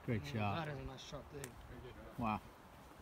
Great shot. That is a nice shot, dude. Wow.